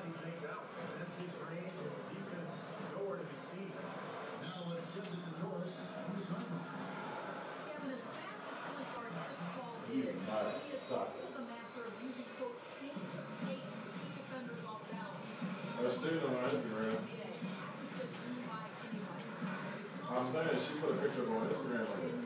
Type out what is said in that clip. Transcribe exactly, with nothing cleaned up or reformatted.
Now let's send it to Norris on the sideline. Kevin, as fast as point guard this ball You is, must he is suck. also the master of using, quote, change of pace to keep defenders off balance. They're seeing on our Instagram. N B A, I could just zoom by anybody. I'm saying she put a picture of her on Instagram like